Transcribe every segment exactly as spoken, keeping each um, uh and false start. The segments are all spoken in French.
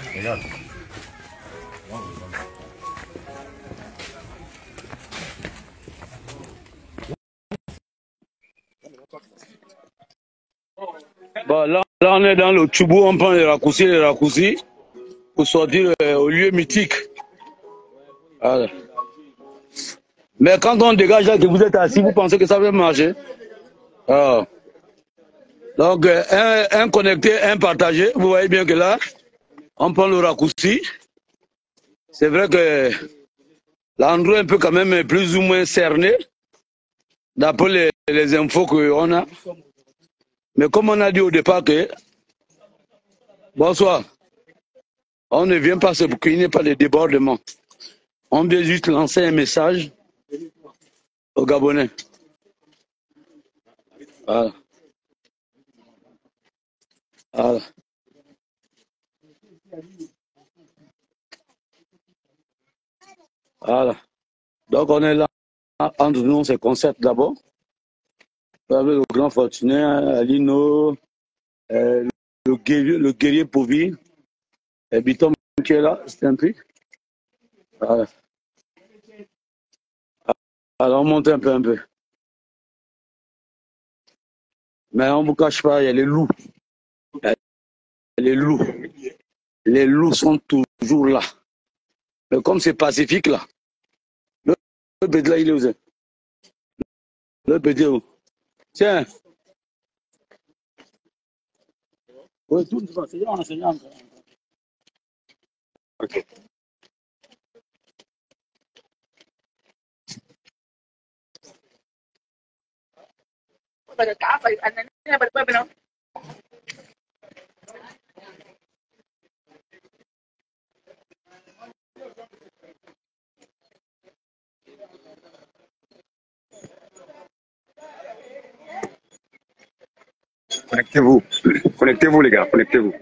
Regarde. Bon, là, là, on est dans le Tchoubou, on prend les raccourcis, les raccourcis, pour sortir euh, au lieu mythique. Voilà. Mais quand on dégage là, que vous êtes assis, vous pensez que ça va marcher? Alors, donc, euh, un, un connecté, un partagé, vous voyez bien que là, on prend le raccourci. C'est vrai que l'endroit est un peu quand même plus ou moins cerné, d'après les, les infos qu'on a. Mais comme on a dit au départ que, bonsoir, on ne vient pas se pour qu'il n'y ait pas de débordement. On vient juste lancer un message aux Gabonais. Voilà. Voilà. Voilà. Donc on est là, entre nous, c'est concept d'abord. Avec le grand fortuné, Alino, euh, le guerrier, le guerrier Povi, et Bitom qui est là, c'est un peu. Voilà. Alors on monte un peu, un peu. Mais on ne vous cache pas, il y a les loups. Il y a les loups. Les loups sont toujours là. Mais comme c'est pacifique là, le, le petit là, il est où? Le petit où? Tiens. Oui, tout le monde, c'est enseignant. Ok. Connectez-vous. Connectez-vous, les gars. Connectez-vous.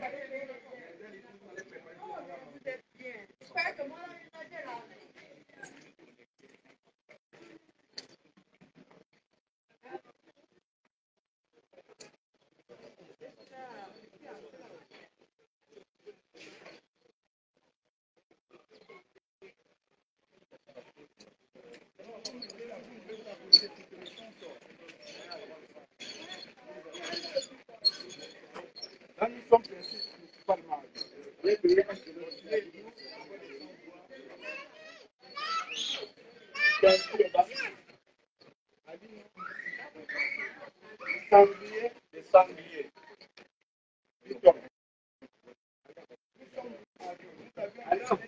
Sanglier, des sangliers. Alors,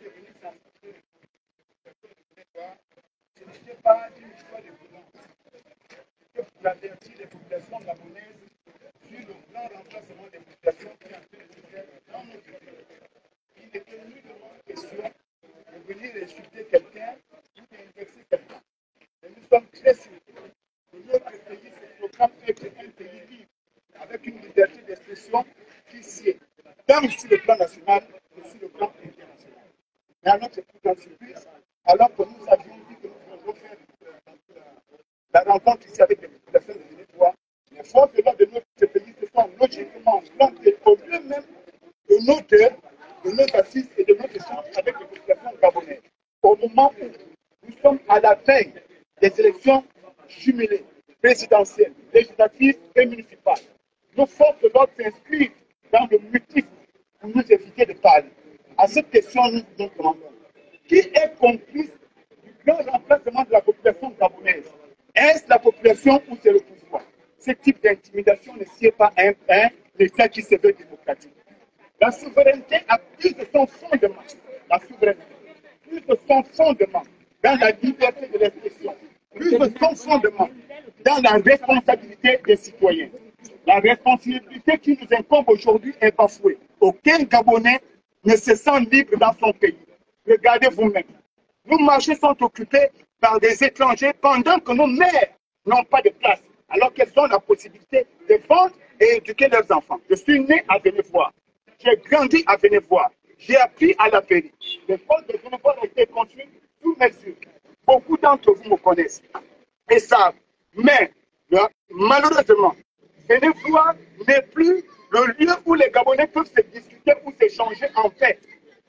ce n'était pas une histoire de violence. C'était pour avertir les populations gabonaises sur le grand remplacement des populations qui ont été faire dans notre pays. Il n'était nullement question de venir insulter quelqu'un ou d'invexer quelqu'un. Et nous sommes très sûrs que notre pays se proclame être un pays libre, avec une liberté d'expression qui sied, tant sur le plan national que sur le plan international. Mais à notre plus grande surprise, alors que nous avions dit que nous voulions faire la rencontre ici avec les populations de Vénétois, les forces de l'ordre de notre pays se sont logiquement plantées au lieu même de nos cœurs, de nos assises et de notre échange avec les populations gabonaises. Au moment où nous sommes à la veille des élections jumelées, présidentielles, législatives et municipales, nos forces de l'ordre s'inscrivent dans le mutisme pour nous éviter de parler. À cette question, nous nous demandons qui est complice du grand remplacement de la population gabonaise? Est-ce la population ou c'est le pouvoir? Ce type d'intimidation ne sied pas un, un État qui se veut démocratique. La souveraineté a plus de son fondement, la souveraineté, plus de son fondement dans la liberté de l'expression, plus de son fondement dans la responsabilité des citoyens. La responsabilité qui nous incombe aujourd'hui est bafouée. Aucun Gabonais ne se sent libre dans son pays. Regardez vous-même. Nos marchés sont occupés par des étrangers pendant que nos mères n'ont pas de place, alors qu'elles ont la possibilité de vendre et éduquer leurs enfants. Je suis né à Vénévois. J'ai grandi à Vénévois. J'ai appris à la Péri. L'école de Vénévois a été construite sous mes yeux. Beaucoup d'entre vous me connaissent et savent. Mais malheureusement, Vénévois n'est plus le lieu où les Gabonais peuvent se discuter ou s'échanger en paix.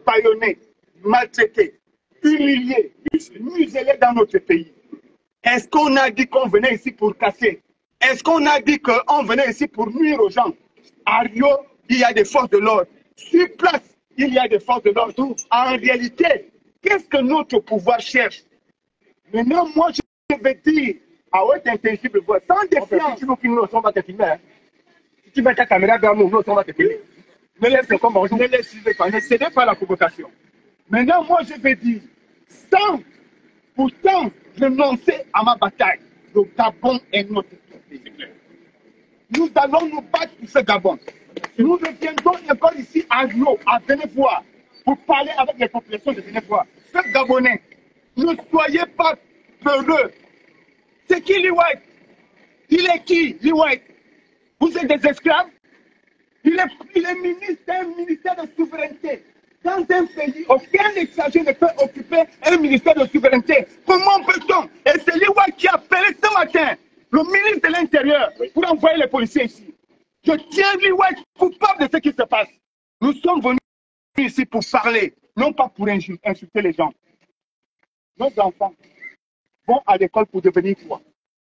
bâillonnés, maltraités, humiliés, muselés dans notre pays. Est-ce qu'on a dit qu'on venait ici pour casser? Est-ce qu'on a dit qu'on venait ici pour nuire aux gens? À Rio, il y a des forces de l'ordre. Sur place, il y a des forces de l'ordre. En réalité, qu'est-ce que notre pouvoir cherche? Maintenant, moi, je vais dire à haute intelligible voix, sans défiance. Si tu veux filmer, on va te filmer. Si tu mets ta caméra dans nous, on va te filmer. Ne laissez pas, ne laissez pas, ne cédez pas à la provocation. Maintenant, moi, je vais dire, sans pourtant renoncer à ma bataille, le Gabon est notre pays. Nous allons nous battre pour ce Gabon. Nous reviendrons encore ici à Rio, à Vénévois, pour parler avec les populations de Vénévois. Ce Gabonais, ne soyez pas peureux. C'est qui Lee White? Il est qui, Lee White? Vous êtes des esclaves? Il est, il est ministre d'un ministère de souveraineté. Dans un pays, aucun étranger ne peut occuper un ministère de souveraineté. Comment peut-on? Et c'est Lee White qui a appelé ce matin le ministre de l'Intérieur pour envoyer les policiers ici. Je tiens Lee White coupable de ce qui se passe. Nous sommes venus ici pour parler, non pas pour insulter les gens. Nos enfants vont à l'école pour devenir quoi?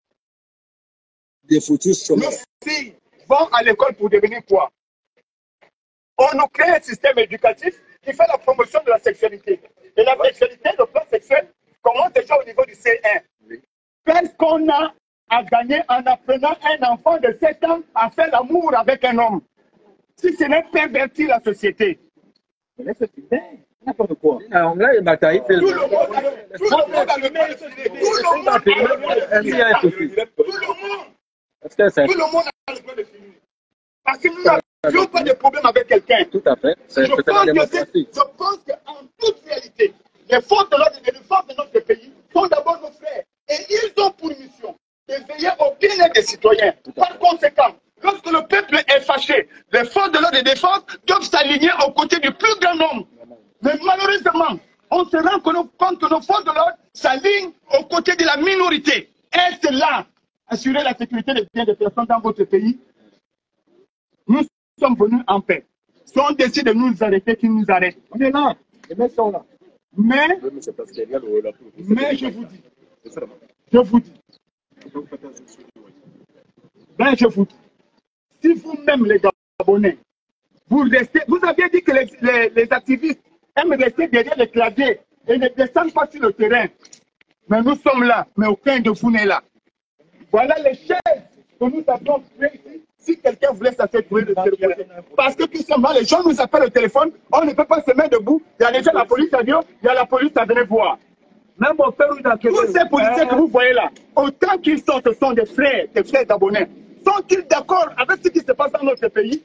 Des futurs chômeurs. Nos filles vont à l'école pour devenir quoi? On nous crée un système éducatif qui fait la promotion de la sexualité. Et la sexualité, le plan sexuel, commence déjà au niveau du C un. Qu'est-ce qu'on a à gagner en apprenant un enfant de sept ans à faire l'amour avec un homme? Si ce n'est pervertir la société. N'importe quoi. Alors là, il bataille. Tout le monde a le, tout le monde a le même filé. Tout le monde a le même filé. Tout le monde. Tout le monde a le droit de finir. Parce que nous n'avons pas de problème avec quelqu'un. Tout à fait. Je pense qu'en toute réalité, les forces de l'ordre et les forces de notre pays sont d'abord nos frères. Et ils ont pour mission de veiller au bien-être des citoyens. Par conséquent, lorsque le peuple est fâché, les forces de l'ordre et des forces doivent s'aligner aux côtés du plus grand nombre. Mais malheureusement, on se rend compte que nos forces de l'ordre s'alignent aux côtés de la minorité. Est-ce là assurer la sécurité des biens des personnes dans votre pays? Nous sommes venus en paix. Si on décide de nous arrêter, qu'ils nous arrêtent. On est là. Les mecs sont là. Mais, mais je vous dis, je vous dis, ben je vous dis, si vous-même les Gabonais, vous restez, vous aviez dit que les, les, les activistes aiment rester derrière les claviers et ne descendent pas sur le terrain. Mais nous sommes là, mais aucun de vous n'est là. Voilà les chaises que nous avons créées ici. Si quelqu'un voulait s'asseoir de côté. Parce que tout simplement, les gens nous appellent au téléphone, on ne peut pas se mettre debout. Il y a déjà la police à Rio, il y a la police à venir voir. Même au père, tous ces policiers que vous voyez là, autant qu'ils sont, ce sont des frères, des frères d'abonnés. Sont-ils d'accord avec ce qui se passe dans notre pays?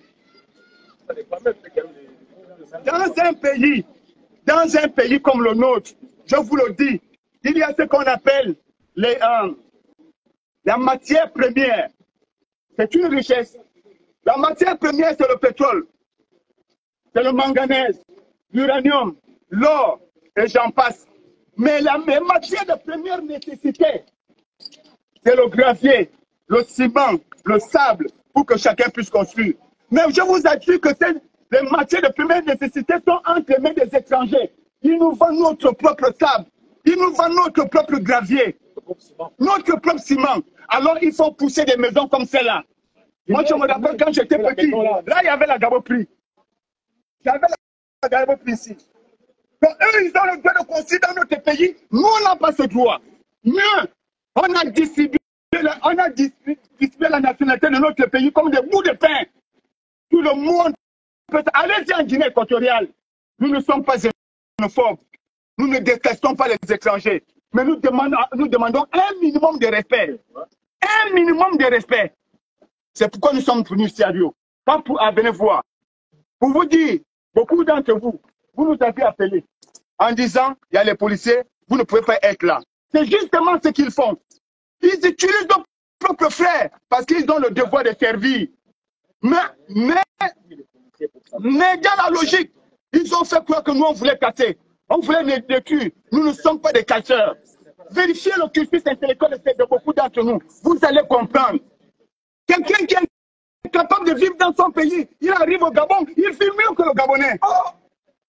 Dans un pays, dans un pays comme le nôtre, je vous le dis, il y a ce qu'on appelle les, euh, la matière première. C'est une richesse. La matière première, c'est le pétrole, c'est le manganèse, l'uranium, l'or, et j'en passe. Mais la matière de première nécessité, c'est le gravier, le ciment, le sable, pour que chacun puisse construire. Mais je vous assure que ces, les matières de première nécessité sont entre les mains des étrangers. Ils nous vendent notre propre sable, ils nous vendent notre propre gravier, notre propre ciment. Alors il faut pousser des maisons comme celle-là. Moi, je me rappelle quand j'étais petit, là, il y avait la Gaboprix. Il y avait la Gaboprix ici. Donc, eux, ils ont le droit de construire dans notre pays. Nous, on n'a pas ce droit. Mieux, on a distribué, on a distribué la nationalité de notre pays comme des bouts de pain. Tout le monde peut... Allez-y en Guinée équatoriale. Nous ne sommes pas xénophobes. Nous ne détestons pas les étrangers. Mais nous demandons, nous demandons un minimum de respect. Un minimum de respect. C'est pourquoi nous sommes venus ici à Rio. Pas pour venir voir. Pour vous dire, beaucoup d'entre vous, vous nous avez appelés en disant, il y a les policiers, vous ne pouvez pas être là. C'est justement ce qu'ils font. Ils utilisent nos propres frères parce qu'ils ont le devoir de servir. Mais, mais, mais dans la logique, ils ont fait croire que nous, on voulait casser. On voulait les détruire. Nous ne sommes pas des casseurs. Vérifiez le cursus intellectuel de beaucoup d'entre nous. Vous allez comprendre. Quelqu'un qui est capable de vivre dans son pays, il arrive au Gabon, il vit mieux que le Gabonais. Oh!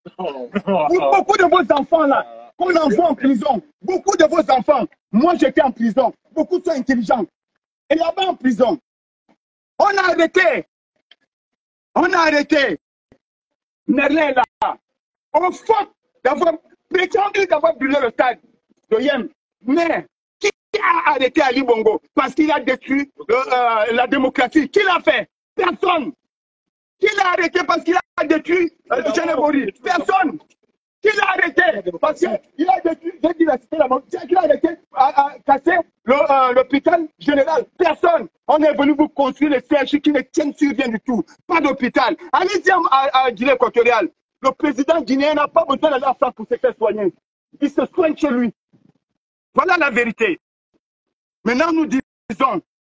Beaucoup de vos enfants là, qu'on envoie en prison, beaucoup de vos enfants, moi j'étais en prison, beaucoup sont intelligents. Et là-bas en prison, on a arrêté, on a arrêté Merlin là, au faute d'avoir prétendu d'avoir brûlé le stade de Yem. Mais qui a arrêté Ali Bongo parce qu'il a détruit euh, euh, la démocratie? Qui l'a fait? Personne. Qui l'a arrêté parce qu'il a détruit euh, Tchénébouri? Personne. Qui l'a arrêté parce qu'il a détruit, j'ai dit la cité là-bas, qui l'a arrêté à, à casser l'hôpital euh, général? Personne. On est venu vous construire les C H U qui ne tiennent sur rien du tout. Pas d'hôpital. Allez-y à, à Guinée équatoriale. Le président guinéen n'a pas besoin d'aller en France pour se faire soigner. Il se soigne chez lui. Voilà la vérité. Maintenant, nous disons,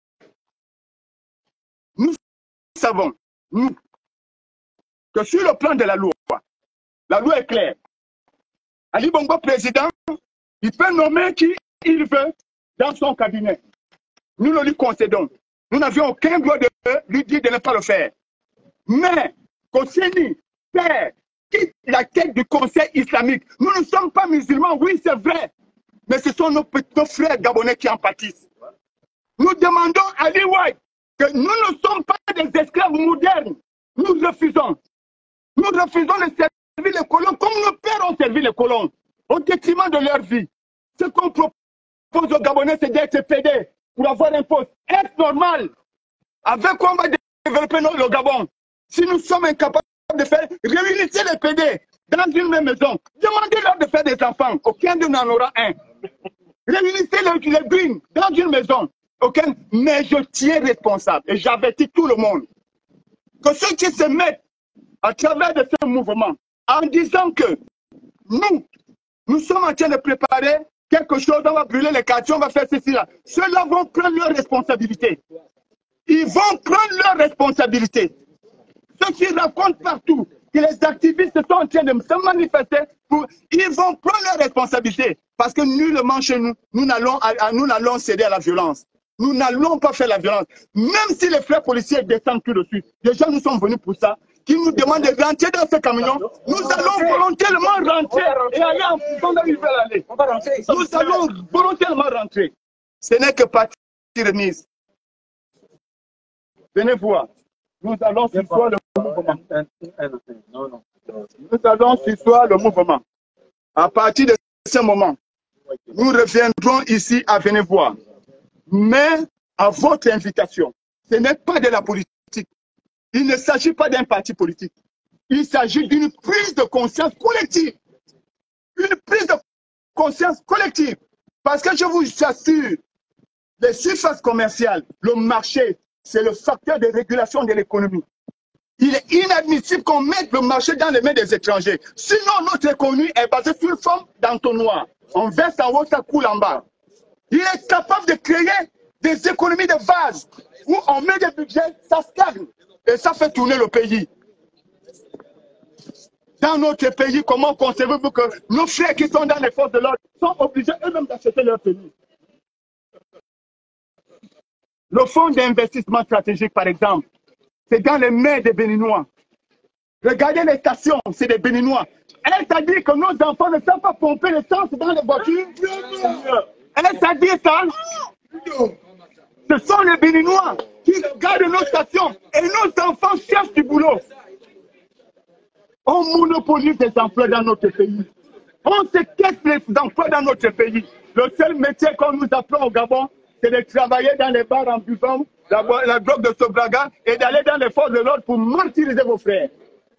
nous savons, nous, que sur le plan de la loi, la loi est claire. Ali Bongo, président, il peut nommer qui il veut dans son cabinet. Nous le lui concédons. Nous n'avions aucun droit de lui dire de ne pas le faire. Mais, Koscielny, père, quitte la tête du Conseil islamique. Nous ne sommes pas musulmans, oui, c'est vrai. Mais ce sont nos petits frères gabonais qui en pâtissent. Nous demandons à Ali White que nous ne sommes pas des esclaves modernes. Nous refusons. Nous refusons de servir les colons comme nos pères ont servi les colons, au détriment de leur vie. Ce qu'on propose aux Gabonais, c'est d'être pédés pour avoir un poste. Est-ce normal? Avec quoi on va développer le Gabon? Si nous sommes incapables de faire, réunissez les pédés dans une même maison. Demandez-leur de faire des enfants. Aucun d'eux n'en aura un. Réunissez les, les greens dans une maison. Aucun. Mais je tiens responsable et j'avertis tout le monde que ceux qui se mettent à travers de ce mouvement en disant que nous, nous sommes en train de préparer quelque chose, on va brûler les quartiers, on va faire ceci là. Ceux-là vont prendre leurs responsabilités. Ils vont prendre leurs responsabilités. Ceux qui racontent partout que les activistes sont en train de se manifester, pour, ils vont prendre leurs responsabilités. Parce que nullement chez nous, nous n'allons nous n'allons céder à la violence. Nous n'allons pas faire la violence. Même si les frères policiers descendent tout de suite. Déjà, nous sommes venus pour ça. Qui nous demandent de rentrer dans ce camion. Nous allons volontairement rentrer et aller en prison là où ils veulent aller. Nous allons volontairement rentrer. Ce n'est que partie remise. Venez voir. Nous allons sursoir le mouvement. Nous allons sursoir le mouvement. À partir de ce moment, nous reviendrons ici à venir voir. Mais à votre invitation, ce n'est pas de la politique. Il ne s'agit pas d'un parti politique. Il s'agit d'une prise de conscience collective. Une prise de conscience collective. Parce que je vous assure, les surfaces commerciales, le marché, c'est le facteur de régulation de l'économie. Il est inadmissible qu'on mette le marché dans les mains des étrangers. Sinon, notre économie est basée sur une forme d'entonnoir. On verse en haut, ça coule en bas. Il est capable de créer des économies de base où on met des budgets, ça stagne et ça fait tourner le pays. Dans notre pays, comment concevez-vous que nos frères qui sont dans les forces de l'ordre sont obligés eux-mêmes d'acheter leur tenue? Le fonds d'investissement stratégique, par exemple, c'est dans les mains des Béninois. Regardez les stations, c'est des Béninois. Est-ce à dire que nos enfants ne savent pas pomper l'essence dans les voitures? Est-ce à dire ça? Ce sont les Béninois qui regardent nos stations et nos enfants cherchent du boulot. On monopolise des emplois dans notre pays. On séquestre les emplois dans notre pays. Le seul métier qu'on nous apprend au Gabon, c'est de travailler dans les bars en buvant la, la drogue de Sobraga et d'aller dans les forces de l'ordre pour martyriser vos frères.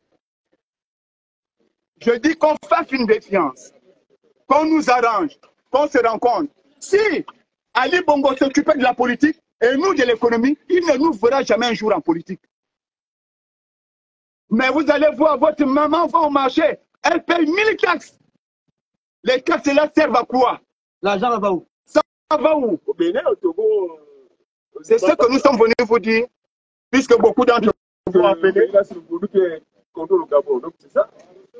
Je dis qu'on fasse une défiance, qu'on nous arrange, qu'on se rencontre. Si Ali Bongo s'occupait de la politique et nous de l'économie, il ne nous verra jamais un jour en politique. Mais vous allez voir, votre maman va au marché, elle paye mille taxes. Les taxes là servent à quoi? L'argent va où? Ça va où? C'est ce que nous sommes venus vous dire, puisque beaucoup d'entre vous ont appelé. C'est ça?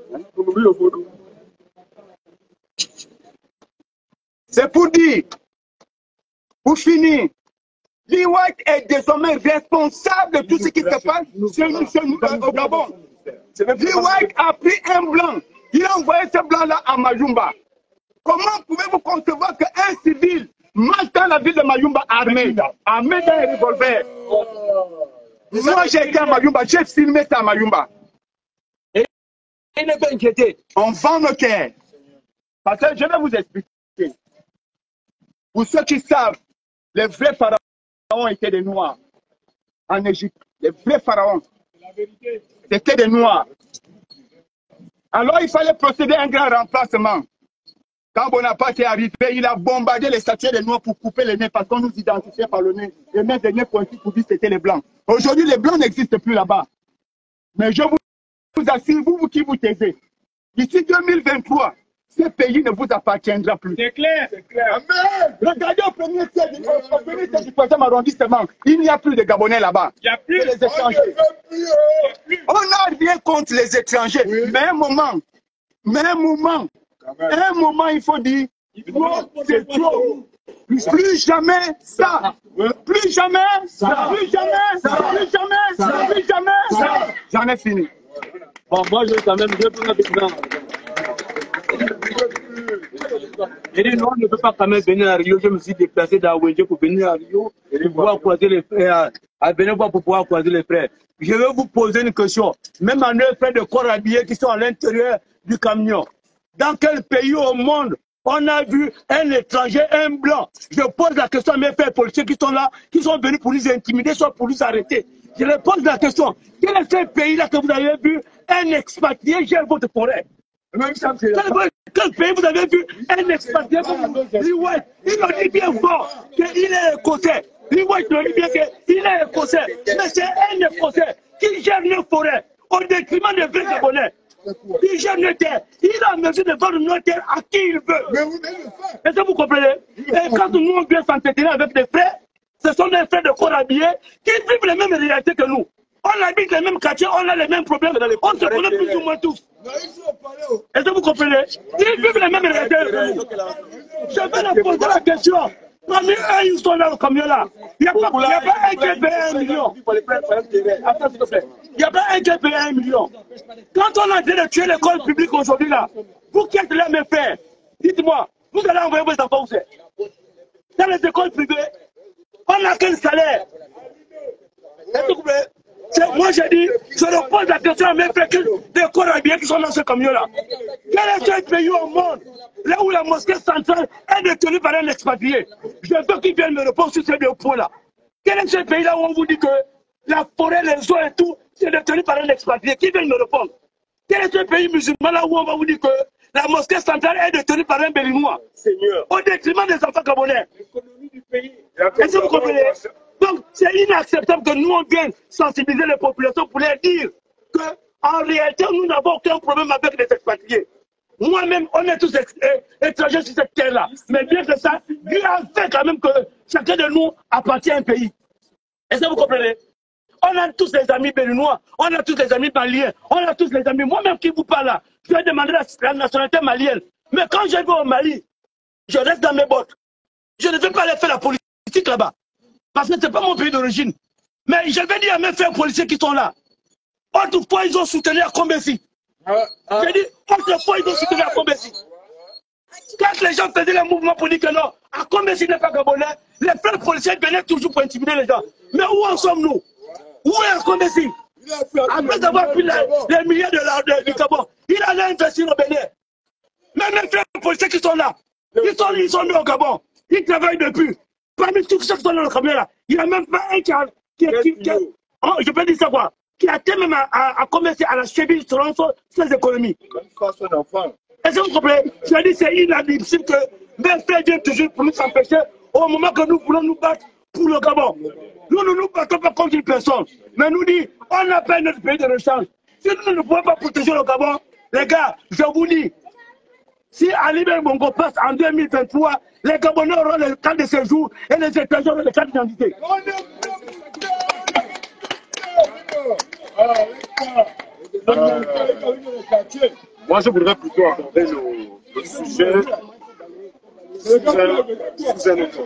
C'est pour dire, pour finir, Lee White est désormais responsable de tout ce qui se passe chez nous, chez nous, au Gabon. Guy a pris un blanc. Il a envoyé ce blanc-là à Mayumba. Comment pouvez-vous concevoir qu'un civil marche dans la ville de Mayumba armé, armé d'un revolver? Moi, j'ai été à Mayumba, j'ai filmé ça à Mayumba. Et il n'est pas inquiété. On vend nos terres. Parce que je vais vous expliquer. Pour ceux qui savent, les vrais pharaons étaient des Noirs. En Égypte, les vrais pharaons, c'était des Noirs. Alors il fallait procéder à un grand remplacement. Quand Bonaparte est arrivé, il a bombardé les statues des Noirs pour couper les nez parce qu'on nous identifiait par le nez. Et même des nez pointus pour dire que c'était les Blancs. Aujourd'hui, les Blancs n'existent plus là-bas. Mais je vous, vous assure, vous, vous qui vous taisez, d'ici deux mille vingt-trois, ce pays ne vous appartiendra plus. C'est clair, c'est clair. Amen. Regardez au premier siège du troisième arrondissement, il n'y a plus de Gabonais là-bas. Il n'y a plus les étrangers. On n'a rien contre les étrangers. Oui. Mais un moment, mais un moment, un moment, il faut dire, c'est trop. Plus jamais ça. Plus jamais ça. Plus jamais ça. Plus jamais ça. Plus jamais ça. J'en ai fini. Bon, moi, je vais quand même, je vais prendre maintenant. J'ai dit non, on ne peut pas quand même venir à Rio. Je me suis déplacé d'Awendje pour venir à Rio et pouvoir croiser les frères, à venir pour pouvoir croiser les frères. Je vais vous poser une question. Même à nos frères de corps habillés qui sont à l'intérieur du camion. Dans quel pays au monde on a vu un étranger, un blanc? Je pose la question à mes frères policiers qui sont là, qui sont venus pour les intimider, soit pour les arrêter. Je leur pose la question. Quel est ce pays-là que vous avez vu un expatrié gère votre forêt? Quel, quel pays vous avez vu un expatrié? Il le dit bien fort qu'il est écossais. Il le dit bien qu'il est écossais. Mais c'est un écossais qui gère nos forêts au détriment des vrais Gabonais. Il gère nos terres. Il a mesure de vendre nos terres à qui il veut. Est-ce que vous comprenez? Et quand nous on vient s'entretenir avec des frères, ce sont des frères de corps habillés qui vivent les mêmes réalités que nous. On habite les mêmes quartiers, on a les mêmes problèmes. On se connaît plus ou moins tous. Est-ce que vous comprenez? Ils vivent les mêmes réalités que nous. Je vais leur poser la question. Parmi eux, ils sont là, au camion là. Il n'y a, a pas un qui paye un million. Attends, s'il te plaît. Il n'y a pas un qui paye un million. Quand on a dit de tuer l'école publique aujourd'hui là, vous qui êtes là, mes frères, dites-moi, vous allez envoyer vos enfants où c'est? Dans les écoles privées, on n'a quel salaire? Est-ce que vous voulez? Moi j'ai dit, je leur pose la question à mes frères des corps habillés qui sont dans ce camion-là. Quel est ce pays au monde, là où la mosquée centrale est détenue par un expatrié? Je veux qu'ils viennent me répondre sur ces deux points-là. Quel est ce pays-là où on vous dit que la forêt, les eaux et tout, c'est détenu par un expatrié? Qui vient me répondre? Quel est ce pays musulman-là où on va vous dire que la mosquée centrale est détenue par un Béninois? Au détriment des enfants gabonais. L'économie du pays. Est-ce que vous comprenez? Donc, c'est inacceptable que nous, on vienne sensibiliser les populations pour leur dire qu'en réalité, nous n'avons aucun problème avec les expatriés. Moi-même, on est tous étrangers sur cette terre-là. Mais bien que ça, Dieu a fait quand même que chacun de nous appartient à un pays. Est-ce que vous comprenez? On a tous les amis béninois, on a tous les amis maliens, on a tous les amis. Moi-même qui vous parle là, je vais demander la, la nationalité malienne. Mais quand je vais au Mali, je reste dans mes bottes. Je ne vais pas aller faire la politique là-bas. Parce que ce n'est pas mon pays d'origine. Mais je vais dire à mes frères policiers qui sont là. Autrefois, ils ont soutenu à Combessi. J'ai dit, autrefois, ils ont soutenu à Combessi. Quand les gens faisaient le mouvement pour dire que non, à Combessi n'est pas gabonais, les frères policiers venaient toujours pour intimider les gens. Mais où en sommes-nous? Où est Combessi? Après avoir pris les, les milliers de l'ordre du Gabon, il allait investir au Bénin. Même les frères policiers qui sont là, ils sont, ils sont nés au Gabon. Ils travaillent depuis. Parmi tous ceux qui sont dans le camion là, il n'y a même pas un qui a... Qui a, qui, qui a oh, je peux dire ça quoi? Qui a été même à, à, à commencer à la cheville selon ses économies. Est-ce que vous comprenez? Je dis c'est inadmissible que mes frères viennent toujours pour nous empêcher au moment que nous voulons nous battre pour le Gabon. Nous ne nous battons pas contre une personne. Mais nous dit, on n'a pas notre pays de rechange. Si nous ne pouvons pas protéger le Gabon, les gars, je vous dis, si Ali Ben Bongo passe en deux mille vingt-trois, les Gabonais auront le carte de séjour et les étrangers auront le carte d'identité. Moi, je voudrais plutôt aborder le, le sujet sous un, sous un autre.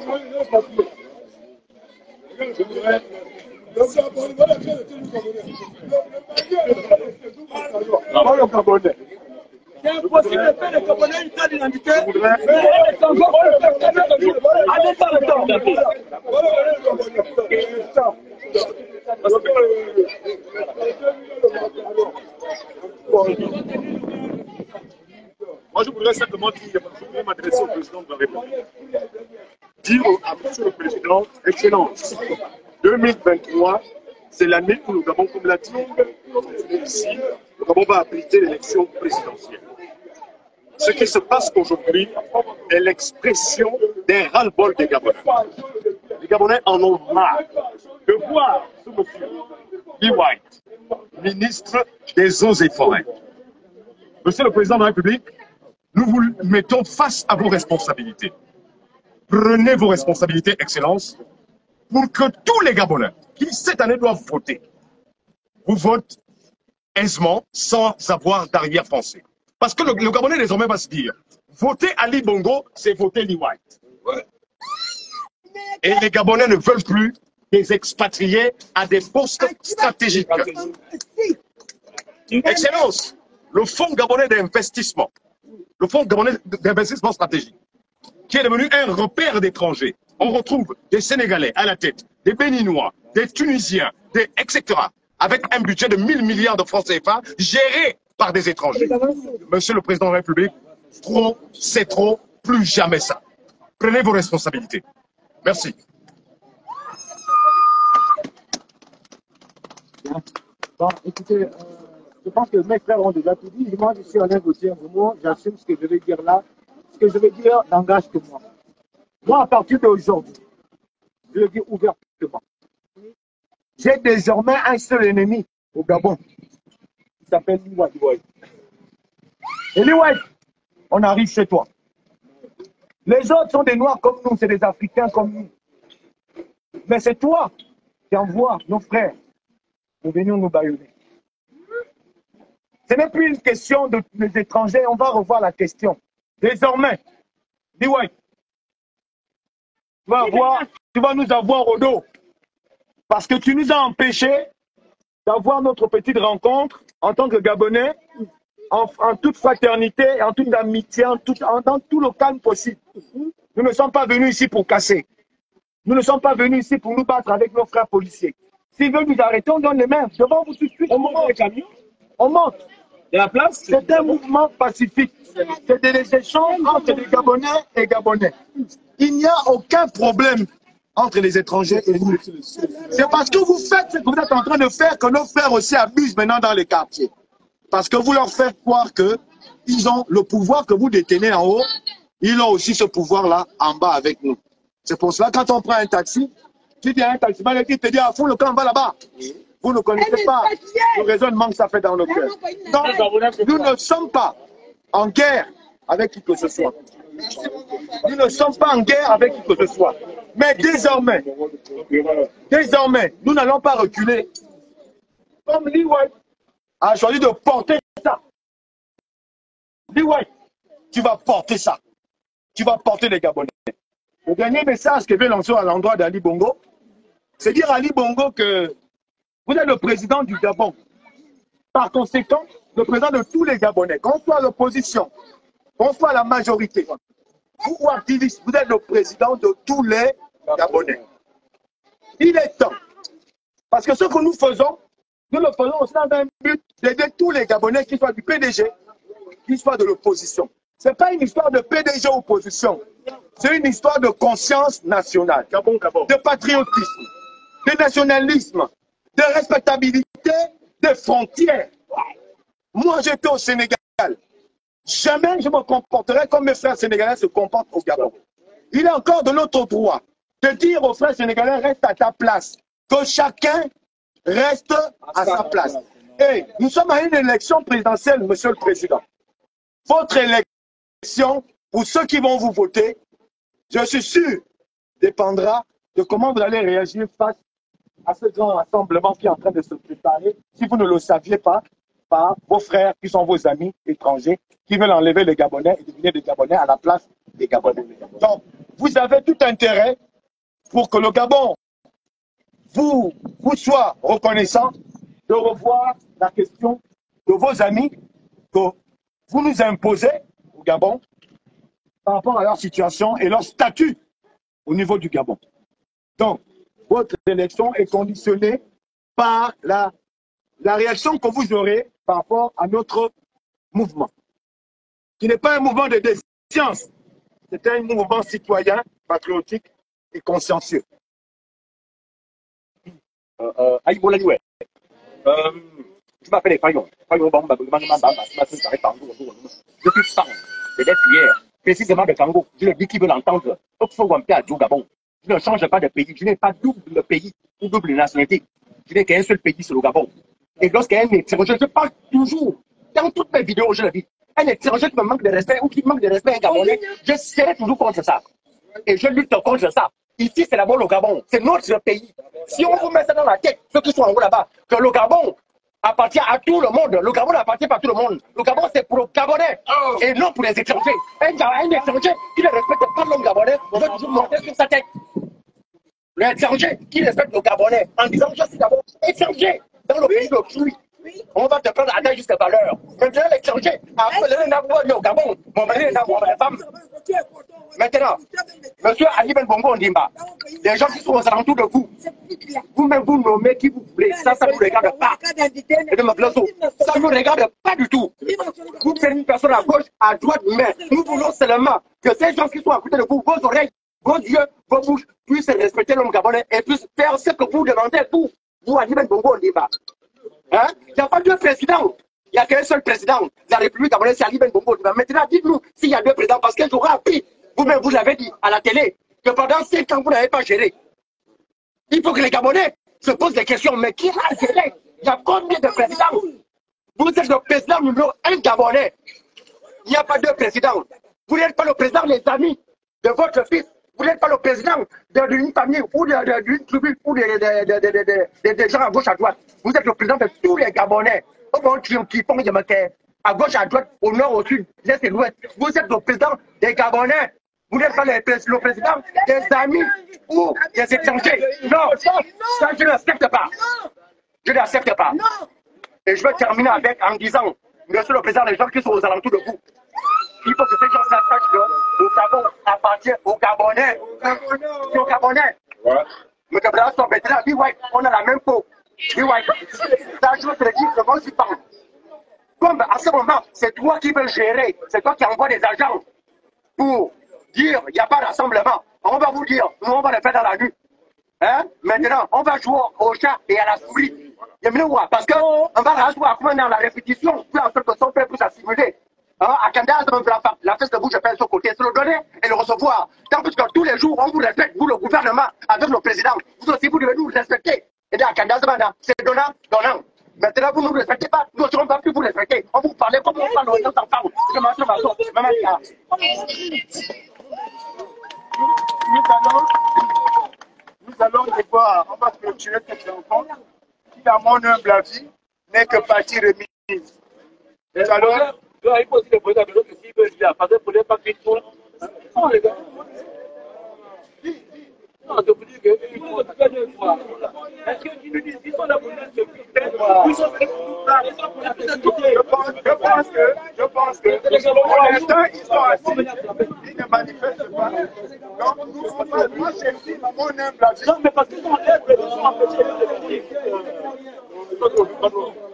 Je voudrais... Pas le Gabonais. C'est impossible de faire le Gabonais une carte d'identité. Je voudrais... Allez pas le temps. Moi, je voudrais simplement dire, je voudrais m'adresser au président de la République. Dire à monsieur le président, Excellence, deux mille vingt-trois, c'est l'année où le Gabon, comme l'a dit ici, le Gabon va appliquer l'élection présidentielle. Ce qui se passe aujourd'hui est l'expression d'un ras-le-bol des Gabonais. Les Gabonais en ont marre de voir ce monsieur, Lee White, ministre des Eaux et Forêts. Monsieur le président de la République, nous vous mettons face à vos responsabilités. Prenez vos responsabilités, Excellence, pour que tous les Gabonais qui cette année doivent voter, vous votent aisément sans avoir d'arrière-pensée. Parce que le, le Gabonais désormais va se dire, voter Ali Bongo, c'est voter Lee White. Ouais. Et les Gabonais ne veulent plus des expatriés à des postes stratégiques. Excellence, le Fonds gabonais d'investissement, le Fonds gabonais d'investissement stratégique, qui est devenu un repère d'étrangers. On retrouve des Sénégalais à la tête, des Béninois, des Tunisiens, des, et cetera, avec un budget de mille milliards de francs C F A géré par des étrangers. Monsieur le Président de la République, trop, c'est trop, plus jamais ça. Prenez vos responsabilités. Merci. Bon, écoutez, euh, je pense que mes frères ont déjà tout dit. Moi, je suis en négociant pour moi, j'assume ce que je vais dire là. Ce que je vais dire n'engage que moi. Moi, à partir d'aujourd'hui, je le dis ouvertement, j'ai désormais un seul ennemi au Gabon. Il s'appelle Lee White. Et Lee White, on arrive chez toi. Les autres sont des Noirs comme nous, c'est des Africains comme nous. Mais c'est toi qui envoies nos frères pour venir nous bâillonner. Ce n'est plus une question de, des étrangers, on va revoir la question. Désormais, Lee White, tu vas, avoir, tu vas nous avoir au dos. Parce que tu nous as empêchés d'avoir notre petite rencontre en tant que Gabonais, en, en toute fraternité, en toute amitié, en tout, en, dans tout le calme possible. Nous ne sommes pas venus ici pour casser. Nous ne sommes pas venus ici pour nous battre avec nos frères policiers. S'ils veulent nous arrêter, on donne les mains. Devant vous tout de suite. On monte les camions. On monte. Et la place, c'est un mouvement pacifique. C'est des échanges entre les Gabonais et Gabonais. Il n'y a aucun problème entre les étrangers et nous. C'est parce que vous faites ce que vous êtes en train de faire que nos frères aussi abusent maintenant dans les quartiers. Parce que vous leur faites croire qu'ils ont le pouvoir que vous détenez en haut, ils ont aussi ce pouvoir-là en bas avec nous. C'est pour cela, quand on prend un taxi, tu dis à un taximan qui te dit, ah, fous le camp, va là-bas. Vous ne connaissez pas le raisonnement que ça fait dans le cœur. Donc, nous ne sommes pas en guerre avec qui que ce soit. Nous ne sommes pas en guerre avec qui que ce soit. Mais désormais, désormais, nous n'allons pas reculer. Comme Lee White a choisi de porter ça. Lee White, tu vas porter ça. Tu vas porter les Gabonais. Le dernier message que je vais lancer à l'endroit d'Ali Bongo, c'est dire à Ali Bongo que vous êtes le président du Gabon. Par conséquent, le président de tous les Gabonais, qu'on soit l'opposition, qu'on soit la majorité, vous ou activistes, vous êtes le président de tous les Gabonais. Il est temps. Parce que ce que nous faisons, nous le faisons aussi dans un but d'aider tous les Gabonais, qu'ils soient du P D G, qu'ils soient de l'opposition. Ce n'est pas une histoire de P D G opposition. C'est une histoire de conscience nationale, de patriotisme, de nationalisme, de respectabilité des frontières. Moi, j'étais au Sénégal. Jamais je me comporterai comme mes frères sénégalais se comportent au Gabon. Il est encore de notre droit de dire aux frères sénégalais, reste à ta place. Que chacun reste à sa place. Et nous sommes à une élection présidentielle, Monsieur le Président. Votre élection, pour ceux qui vont vous voter, je suis sûr, dépendra de comment vous allez réagir face à ce grand rassemblement qui est en train de se préparer, si vous ne le saviez pas, par vos frères qui sont vos amis étrangers, qui veulent enlever les Gabonais et devenir des Gabonais à la place des Gabonais. Donc, vous avez tout intérêt pour que le Gabon vous, vous soit reconnaissant de revoir la question de vos amis que vous nous imposez au Gabon par rapport à leur situation et leur statut au niveau du Gabon. Donc, votre élection est conditionnée par la, la réaction que vous aurez par rapport à notre mouvement, qui n'est pas un mouvement de défiance, c'est un mouvement citoyen, patriotique et consciencieux. Euh, euh, euh, je m'appelle Fayon. Je suis parent de l'être hier, précisément de Kango. Je le dis qui veut l'entendre. Je ne change pas de pays. Je n'ai pas double pays ou double nationalité. Je n'ai qu'un seul pays, c'est le Gabon. Et lorsqu'un étranger, je parle toujours, dans toutes mes vidéos, je le dis, un étranger qui me manque de respect ou qui manque de respect à un Gabonais, je serai toujours contre ça. Et je lutte contre ça. Ici, c'est d'abord le Gabon. C'est notre pays. Si on vous met ça dans la tête, ceux qui sont en haut là-bas, que le Gabon appartient à tout le monde. Le Gabon appartient pas à tout le monde. Le Gabon, c'est pour le Gabonais et non pour les étrangers. Un, un étranger qui ne respecte pas l'homme Gabonais, on va toujours monter sur sa tête. L'étranger qui respecte le Gabonais en disant je suis d'abord étranger dans le pays d'autrui. On va te prendre à ta juste valeur. Maintenant, l'étranger a appelé un amour au Gabon. Mon mari est amour de femme. Maintenant, monsieur Ali Ben Bongo Ondimba, les gens qui sont aux alentours de vous, vous-même vous nommez qui vous voulez, ça, ça ne vous regarde pas. Et de ma place, ça ne nous regarde pas du tout. Vous faites une personne à gauche, à droite, mais nous voulons seulement que ces gens qui sont à côté de vous, vos oreilles, vos yeux, vos bouches, puissent respecter l'homme gabonais et puissent faire ce que vous demandez pour vous, Ali Ben Bongo Ondimba. Hein? Il n'y a pas deux présidents. Il n'y a qu'un seul président. La République gabonaise, c'est Ali Ben Bongo Ondimba. Maintenant, dites-nous s'il y a deux présidents, parce que j'aurais appris. Vous-même, vous l'avez dit à la télé, que pendant cinq ans, vous n'avez pas géré. Il faut que les Gabonais se posent des questions. Mais qui a géré? Il y a combien de présidents? Vous êtes le président numéro un Gabonais. Il n'y a pas deux présidents. Vous n'êtes pas le président, les amis de votre fils. Vous n'êtes pas le président d'une famille ou d'une tribu ou des gens à gauche, à droite. Vous êtes le président de tous les Gabonais. À gauche, à droite, au nord, au sud, l'est et l'ouest. Vous êtes le président des Gabonais. Vous n'êtes pas le président des amis ou des étrangers. Non, ça, je ne l'accepte pas. Je ne l'accepte pas. Et je vais terminer avec en disant, monsieur le président, les gens qui sont aux alentours de vous, il faut que ces gens sachent que le Gabon appartient aux Gabonais. C'est aux Gabonais. Mais que là, on a la même peau. Ça, je veux te le dire, je m'en suis parlé. Comme à ce moment, c'est toi qui veux gérer, c'est toi qui envoies des agents pour dire il n'y a pas de rassemblement. On va vous dire, nous on va le faire dans la rue. Hein? Maintenant, on va jouer au chat et à la souris. Parce qu'on va jouer dans la répétition, puis en sorte que son peuple puisse assimiler. Hein? À Candas, la fesse de bouche, je fais ce côté, c'est le donner et le recevoir. Tant plus que tous les jours, on vous respecte, vous le gouvernement, avec le président. Vous aussi, vous devez nous respecter. Et à Candas, c'est donnant, donnant. Maintenant, vous ne nous respectez pas, nous ne serons pas plus vous respecter. On vous parle comme on parle aux enfants. Je m'en suis marre. Nous allons, nous allons devoir, on va clôturer cette rencontre qui, à mon humble avis, n'est que partie remise. Nous allons. Il faut aussi le président de l'autre s'il veut dire, parce que pour les papiers, non, les gars. Non, je vous dis qu'il faut faire deux fois. Est-ce qu'ils nous disent qu'ils sont là pour nous sécurité? Ils sont là pour la sécurité. Je pense que, je pense que, pour l'instant, ils sont assis, ils ne manifestent pas. Donc, nous, on va, moi, c'est à mon humble avis. Non, mais parce qu'ils sont en l'air, ils sont empêchés de venir. Ils sont pas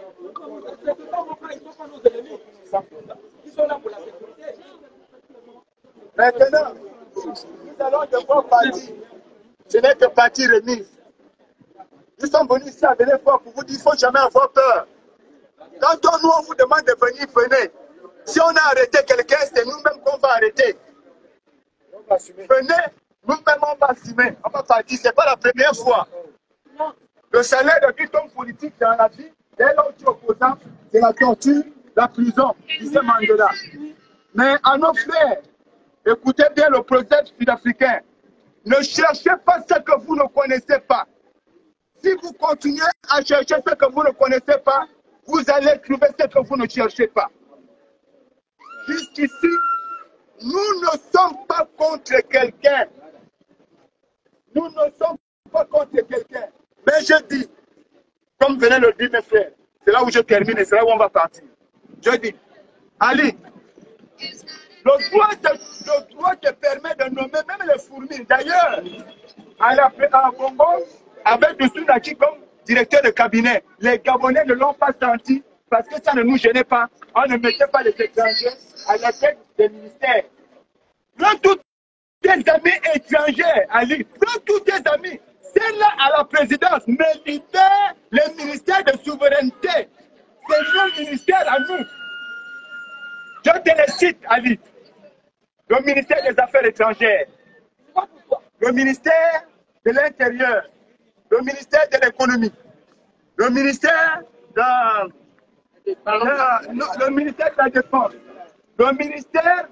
nos ennemis. Ils sont là pour la sécurité. Maintenant, nous allons devoir partir. Ce n'est que partie remise. Nous sommes venus ici à venir voir pour vous dire qu'il ne faut jamais avoir peur. Quand nous, on vous demande de venir, venez. Si on a arrêté quelqu'un, c'est nous-mêmes qu'on va arrêter. Venez, nous-mêmes, on va assumer. On va partir. Ce n'est pas la première fois. Le salaire de tout homme politique dans la vie, dès l'autre opposant, c'est la torture, la prison, disait Mandela. Mais à nos frères, écoutez bien le projet sud-africain. Ne cherchez pas ce que vous ne connaissez pas. Si vous continuez à chercher ce que vous ne connaissez pas, vous allez trouver ce que vous ne cherchez pas. Jusqu'ici, nous ne sommes pas contre quelqu'un. Nous ne sommes pas contre quelqu'un. Mais je dis, comme venait le dire mes frères, C'est là où je termine et c'est là où on va partir. Je dis, Ali, le droit te, le droit te permet de nommer même les fourmis. D'ailleurs, à la à Congo, avec le Soudaki comme directeur de cabinet, les Gabonais ne l'ont pas senti parce que ça ne nous gênait pas. On ne mettait pas les étrangers à la tête des ministères. Prends tous tes amis étrangers, Ali, prends tous tes amis. C'est là à la présidence, mais libère les ministères de souveraineté. C'est nos ministères à nous. Je te les cite, Ali. Le ministère des Affaires étrangères, le ministère de l'Intérieur, le ministère de l'Économie, le ministère de, de, de, le ministère de la Défense, le ministère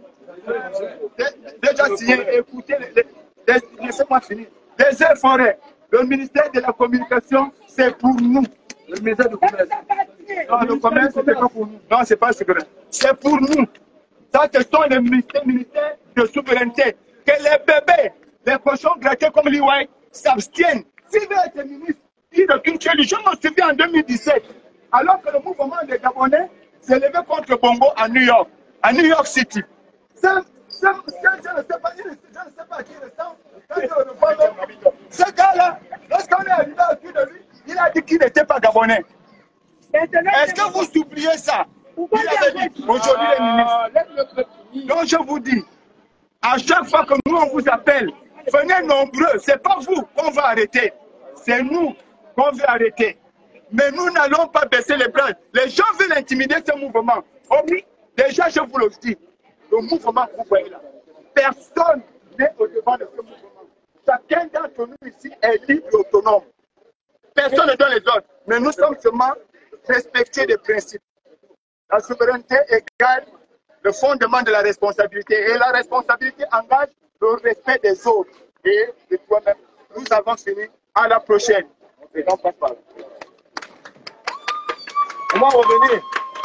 de, déjà signé, écoutez, laissez-moi finir, des Eaux et Forêts, le ministère de la Communication, c'est pour nous. Le ministère du Commerce. Non, le commerce, c'est pas pour nous. Non, c'est pas secret. C'est pour nous. Ça, ce sont les ministères, ministères de souveraineté. Que les bébés, les cochons grattés comme l'I Y s'abstiennent. S'il veut être ministre, il de culture, je me souviens en deux mille dix-sept, alors que le mouvement des Gabonais s'est levé contre Bongo à New York, à New York City. Je ne sais pas, je ne sais pas qui ressemble. Ce gars-là, lorsqu'on est arrivé au-dessus de lui, il a dit qu'il n'était pas Gabonais. Est-ce que vous oubliez ça? Il avait dit aujourd'hui les ministres. Donc je vous dis, à chaque fois que nous on vous appelle, venez nombreux, c'est pas vous qu'on va arrêter, c'est nous qu'on veut arrêter. Mais nous n'allons pas baisser les bras. Les gens veulent intimider ce mouvement. Oh oui, déjà je vous le dis, le mouvement que vous voyez là, personne n'est au devant de ce mouvement. Chacun d'entre nous ici est libre et autonome. Personne ne donne les ordres, mais nous sommes seulement respecter des principes. La souveraineté égale le fondement de la responsabilité. Et la responsabilité engage le respect des autres et de toi-même. Nous avons fini. À la prochaine. Et on passe par là. On va revenir.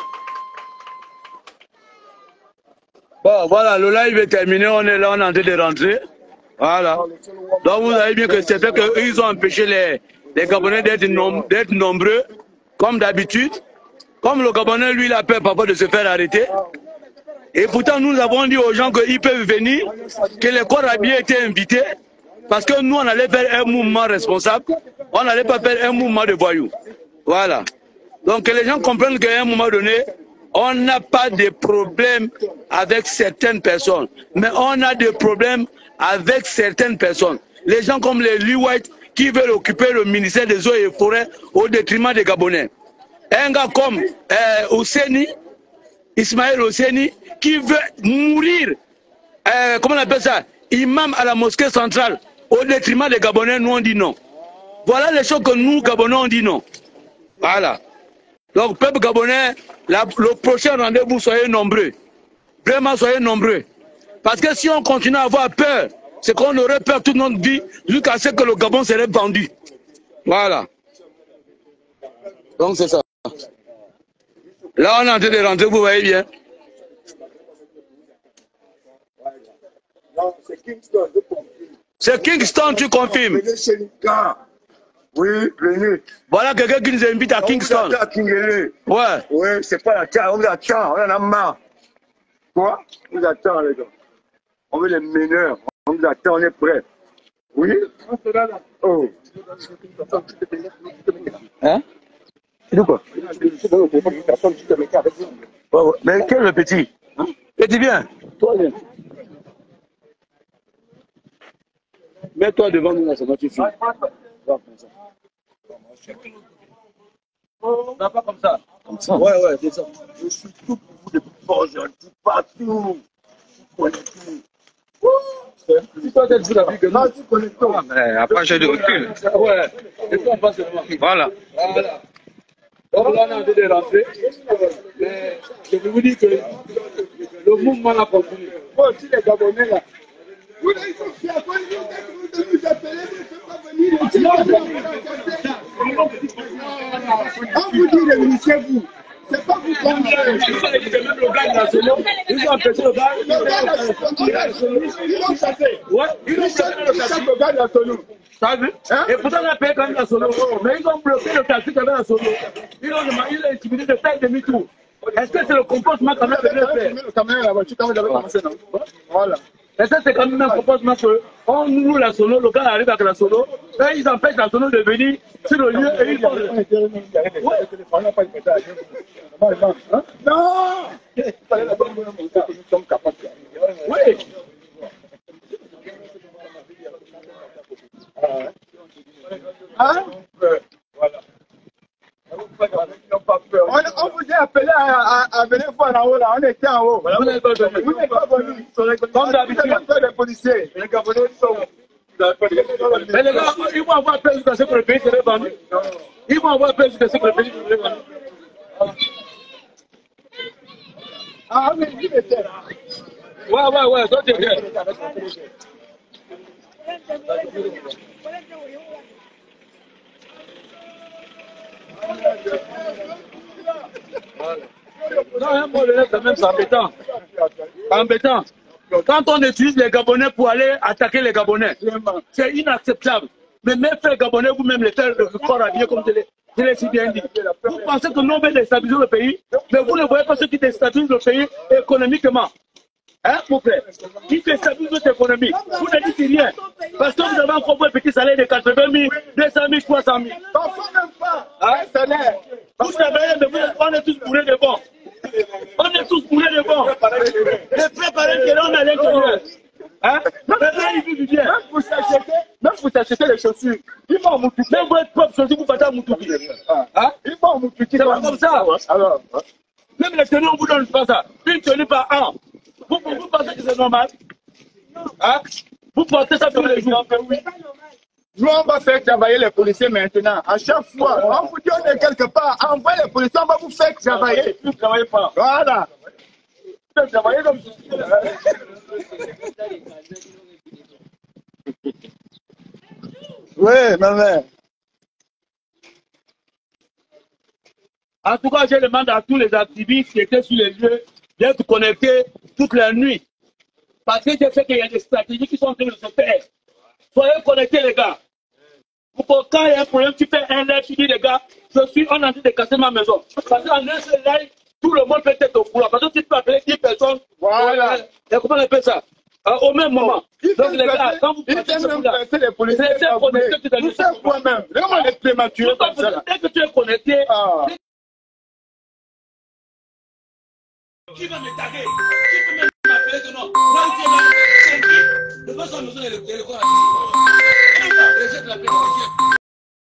Bon, voilà, le live est terminé. On est là, on est en train de rentrer. Voilà. Donc vous avez bien que c'est fait qu'ils ont empêché les, les Gabonais d'être nom, d'être nombreux, comme d'habitude. Comme le Gabonais, lui, il a peur parfois de se faire arrêter. Et pourtant, nous avons dit aux gens qu'ils peuvent venir, que les corps habillés étaient invités, parce que nous, on allait faire un mouvement responsable, on n'allait pas faire un mouvement de voyous. Voilà. Donc, que les gens comprennent qu'à un moment donné, on n'a pas de problème avec certaines personnes, mais on a des problèmes avec certaines personnes. Les gens comme les Lee White qui veulent occuper le ministère des Eaux et Forêts au détriment des Gabonais. Un gars comme euh, Osseni, Ismaël Osseni, qui veut mourir, euh, comment on appelle ça, imam à la mosquée centrale, au détriment des Gabonais, nous on dit non. Voilà les choses que nous, Gabonais, on dit non. Voilà. Donc, peuple gabonais, la, le prochain rendez-vous, soyez nombreux. Vraiment, soyez nombreux. Parce que si on continue à avoir peur, c'est qu'on aurait peur toute notre vie, jusqu'à ce que le Gabon serait vendu. Voilà. Donc, c'est ça. Là, on est en train de rentrer, vous voyez bien. C'est Kingston, je confirme. C'est Kingston, tu confirmes. Oui, venez. Voilà quelqu'un qui nous invite à Kingston. À Kingele. Ouais. Oui, c'est pas la terre, on vous attend, on en a marre. Quoi? On vous attend, les gars. On veut les meneurs, on vous attend, on est prêts. Oui? Oh. Hein? C'est de quoi? Mais quel est le petit? Hein? Petit, viens. Toi, viens. Mets-toi devant nous, là, c'est notre fille. Non, pas comme ça. Comme ça? Ouais, ouais, c'est ça. Je suis tout pour vous depuis fort, je dis partout. Je connais tout. Si toi, tu as vu que non, tu connais tout. Mais après, j'ai du recul. Ouais. Et puis, on passe devant. Voilà. Voilà. Donc là, on est en train de rentrer. Mais je peux vous dire que le mouvement a continué. Moi aussi, les Gabonais, là. Vous ils sont fiers. Quand ils vont nous appeler, vous ne pouvez pas venir. On vous dit réunissez-vous. C'est pas vous qu'on fait. Même le gars national, ils ont empêché le gars. Ils l'ont chassé. Ouais, ils l'ont chassé le gars national. T'as vu? Hein? Et pourtant, on a payé quand même la solo. Mais ils ont bloqué le taxi qui avait la solo. Ils ont demandé, ils ont intimidé de faire demi-tour. Est-ce que c'est le comportement quand même de le faire? Le camion, la voiture, quand vous avez commencé, non? Voilà. Et ça, c'est quand même un comportement que on loue la solo, le gars arrive avec la solo, et ils empêchent la solo de venir sur le lieu et ils font le... Non! Nous sommes capables. Oui. Hein? Voilà. On, on vous a appelé à, à, à venir voir en haut là, on était en haut. Vous n'êtes pas venu. Vous n'êtes pas venu. Comme d'habitude. Les policiers. Les Gabonais sont. Mais les gars, ils vont avoir peur jusqu'à ce que le pays serait vendu. Ils vont avoir peur jusqu'à ce que le pays serait vendu. Ah, mais il était. Ouais, ouais, ouais, ça c'est bien. Non, un mot de quand même, c'est embêtant. Embêtant. Quand on utilise les Gabonais pour aller attaquer les Gabonais, c'est inacceptable. Mais même faire les Gabonais, vous-même les faire le corps habillé comme je l'ai si bien dit. Vous pensez que nous, on veut déstabiliser le pays, mais vous ne voyez pas ceux qui déstabilisent le pays économiquement. Hein, mon frère? Qui déstabilise notre économie? Vous ne dites rien. Parce que vous avez encore un petit salaire de quatre-vingt mille, deux cent mille, trois cent mille. On ne même pas. Hein? Salaire. Vous savez, on est tous bourrés de bon. On est tous bourrés de bon. Les préparés que l'on a à l'intérieur. Hein? Même pour s'acheter, même pour s'acheter les chaussures, ils vont m'oublier. Même votre propre chaussure, vous partez à m'oublier. Hein? Ils vont m'oublier. C'est pas comme ça. Alors, même les tenues, on vous donne pas ça. Une tenue par an. Vous, vous pensez que c'est normal? Hein? Vous portez ça tous les jours. Nous, on va faire travailler les policiers maintenant. À chaque fois, on vous dit on est quelque part, envoyez les policiers, on va vous faire travailler. Vous ne travaillez pas. Voilà. Vous travaillez comme ça. Oui, maman. En tout cas, je demande à tous les activistes qui étaient sur les lieux d'être connectés toute la nuit. Parce que je sais qu'il y a des stratégies qui sont en train de se faire. Soyez connectés, les gars. Pour que quand il y a un problème, tu fais un live, tu dis, les gars, je suis en train de casser ma maison. Parce qu'en un seul live, tout le monde peut être au courant. Parce que tu peux appeler dix personnes. Voilà. Et comment on appelle ça? Euh, au même moment. Donc, les gars, quand vous passez les policiers, c'est connecté, tu vous savez quoi même? Vraiment, les prématurés comme ça. Dès que tu es connecté, Ah. qui va me taguer? Qui peut m'appeler que non? Là où tu es là, c'est qui? De toute façon, nous sommes les